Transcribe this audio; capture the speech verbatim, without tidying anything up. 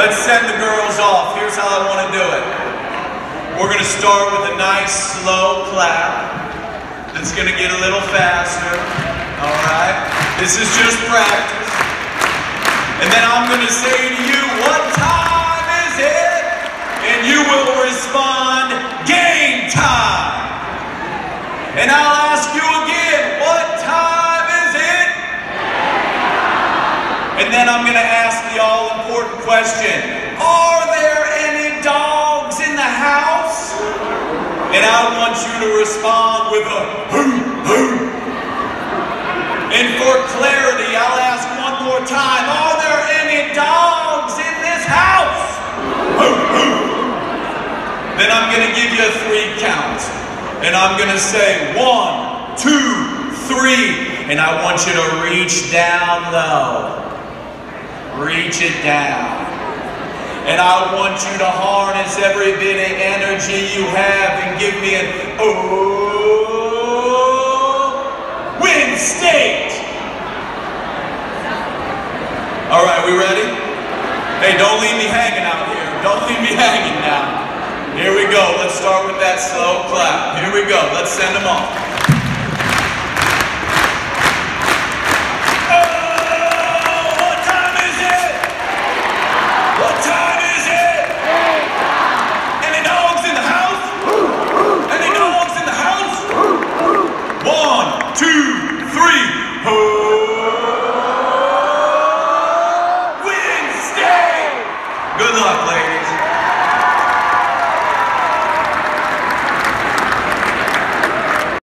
Let's send the girls off. Here's how I want to do it. We're going to start with a nice slow clap. That's going to get a little faster. All right? This is just practice. And then I'm going to say to you, what time is it? And you will respond, game time. And I'll ask you again, what time is it? And then I'm going to ask the all-important question, are there any dogs in the house? And I want you to respond with a hoo, hoo. And for clarity, I'll ask one more time, are there any dogs in this house? Hoo, hoo. Then I'm going to give you a three count. And I'm going to say one, two, three. And I want you to reach down low. Reach it down. And I want you to harness every bit of energy you have and give me an oh, win state. All right, we ready? Hey, don't leave me hanging out here. Don't leave me hanging now. Here we go. Let's start with that slow clap. Here we go. Let's send them off.